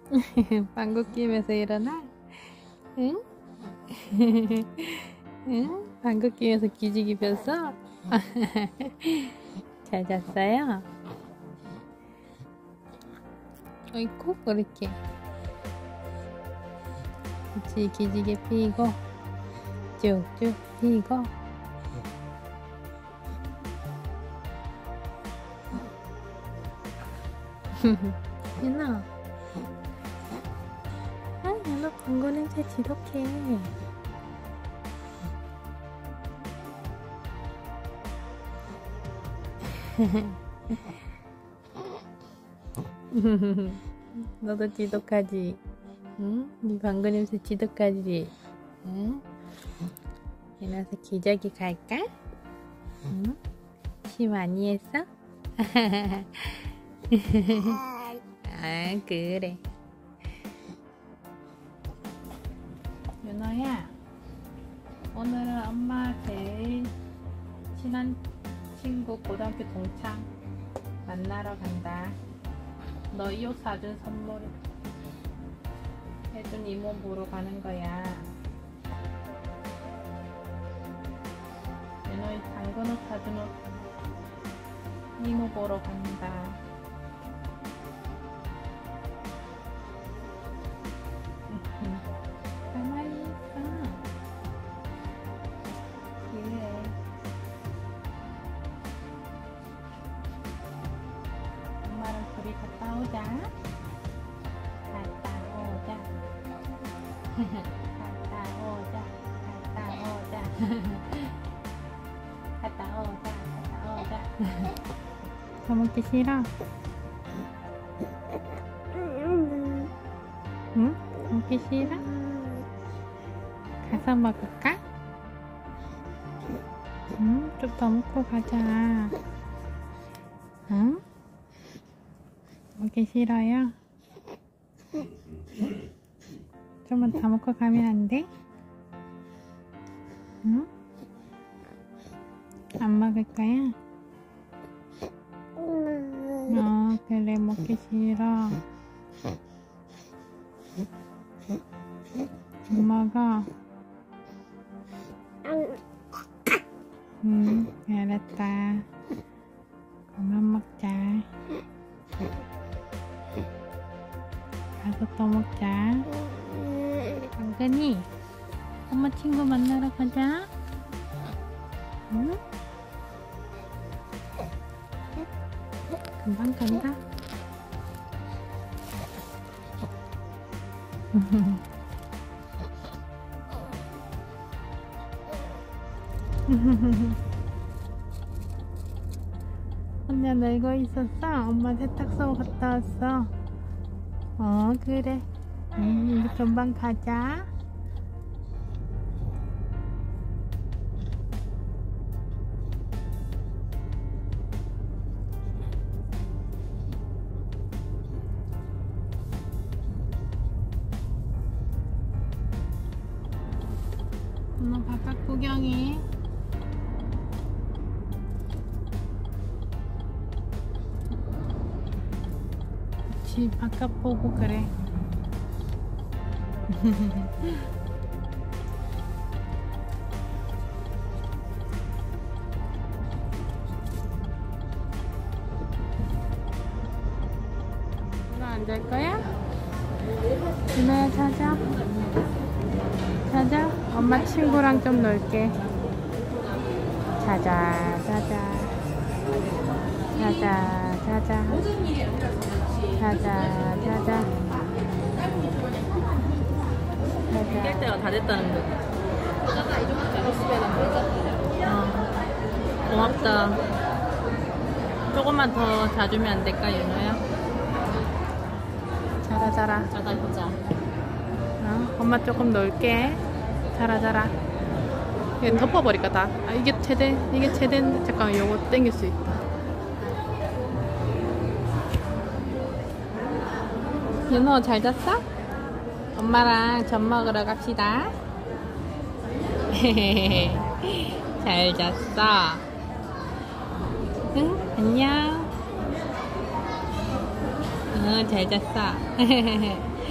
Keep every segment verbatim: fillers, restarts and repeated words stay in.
방귀 뀌면서 일어나? 응? 응? 방귀 뀌면서 기지개 폈어? 잘 잤어요? 어이쿠 그렇게 그치 기지개 피고 쭉쭉 피고 윤아 아 윤아 방구 냄새 지독해. 너도 지독하지? 응? 네 방구 냄새 지독하지? 응? 일어나서 기저귀 갈까? 응? 시 많이 했어? 아 그래. 윤호야 오늘은 엄마 제일 친한 친구 고등학교 동창 만나러 간다. 너 이 옷 사준 선물 해준 이모 보러 가는 거야. 윤호이 당근 옷 사준 옷 이모 보러 간다. 가만히 있어. 그래. 엄마랑 둘이 갔다 오자. 갔다 오자. 갔다 오자. 갔다 오자. 갔다 오자. 갔다 오자. 더 먹기 싫어? 응? 먹기 싫어? 가서 먹을까? 응? 좀 더 먹고 가자. 응? 먹기 싫어요? 좀만 더 먹고 가면 안 돼? 응? 안 먹을 거야? 어, 그래, 먹기 싫어. 못 먹어. 응, 알았다. 그만 먹자. 가서 또 먹자. 당근이, 엄마 친구 만나러 가자. 응? 금방 간다. 혼자 놀고 있었어? 엄마 세탁소 갔다 왔어. 어 그래. 응, 이제 금방 가자. 엄마 바깥 구경해. 그치, 바깥 보고 그래. 너 안 잘 거야? 윤호야 자자. 자자. 엄마 친구랑 좀 놀게. 자자 자자 자자 자자 자자 자자 깰 때가 다 됐다는 거. 어, 고맙다. 조금만 더 자주면 안 될까, 윤호야? 자라 자라. 자다 보자. 어? 엄마 조금 놀게. 자라 자라. 이거 덮어버릴까 다. 아, 이게 최대 이게 최대인데 잠깐 요거 땡길 수 있다. 윤호 잘 잤어? 엄마랑 젖 먹으러 갑시다. 잘 잤어? 응? 안녕. 응, 잘 잤어.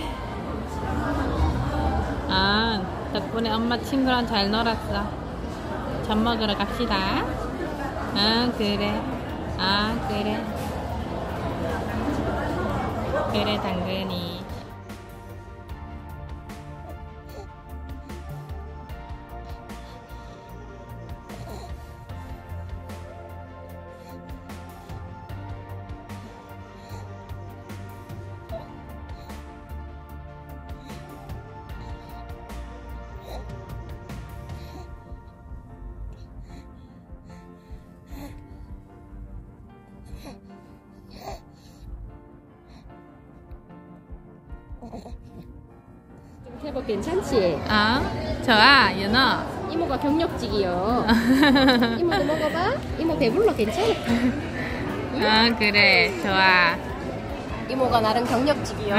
아, 덕분에 엄마 친구랑 잘 놀았어. 밥 먹으러 갑시다. 아, 그래. 아, 그래. 그래, 당근이. 제법 괜찮지? 아, 좋아, 윤호. 이모가 경력직이요. 이모도 먹어봐. 이모 배불러 괜찮아. 아, 그래, 좋아. 이모가 나름 경력직이요.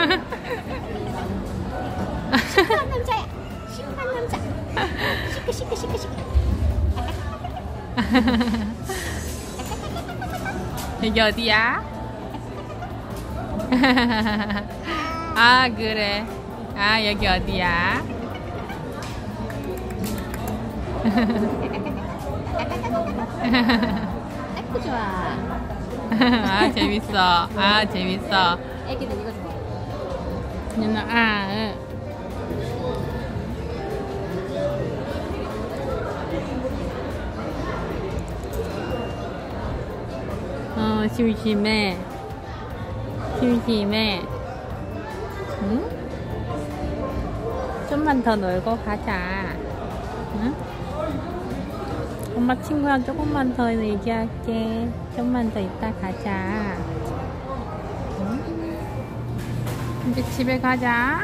시크한 남자야. 시크한 남자. 시크 시크 시크 시크. 여기 어디야? 아, 그래. 아, 여기 어디야? 아이고 좋아. 아, 재밌어. 아, 재밌어. 애기들 이거 좋아. 윤호, 아, 응. 어, 심심해. 심심해. 응? 좀만 더 놀고 가자. 응? 엄마 친구랑 조금만 더 얘기할게. 좀만 더 있다 가자. 응? 이제 집에 가자.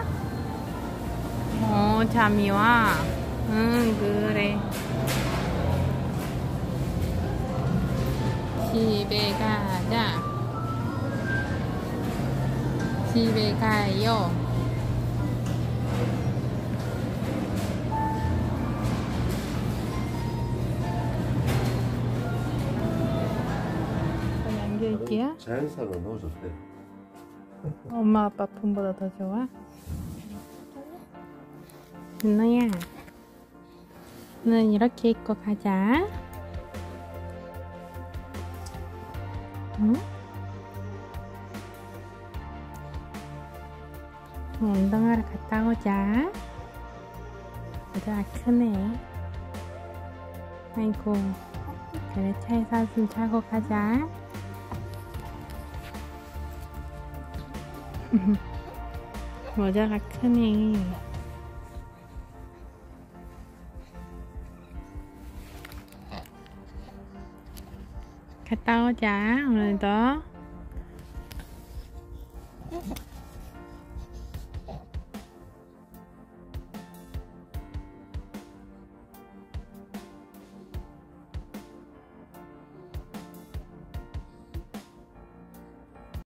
어, 잠이 와. 응, 그래. 집에 가자. 집에 가요. 안겨있기야? 자연산으로 넣어줬대. 엄마 아빠 폰보다 더 좋아? 윤호야, 너는 이렇게 입고 가자. 응? 운동하러 갔다 오자. 얘들아 크네. 아이고, 그래 차에서 한숨 자고 가자. 모자가 크네. 갔다 오자 오늘도.